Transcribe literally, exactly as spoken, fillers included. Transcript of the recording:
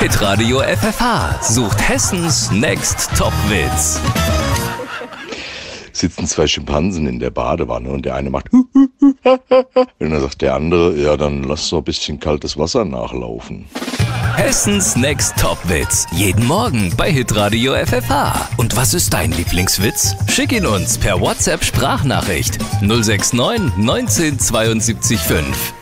Hitradio F F H sucht Hessens Next Top-Witz. Sitzen zwei Schimpansen in der Badewanne und der eine macht und dann sagt der andere, ja, dann lass doch ein bisschen kaltes Wasser nachlaufen. Hessens Next Top-Witz. Jeden Morgen bei Hitradio F F H. Und was ist dein Lieblingswitz? Schick ihn uns per WhatsApp-Sprachnachricht null sechs neun neunzehn zweiundsiebzig fünf.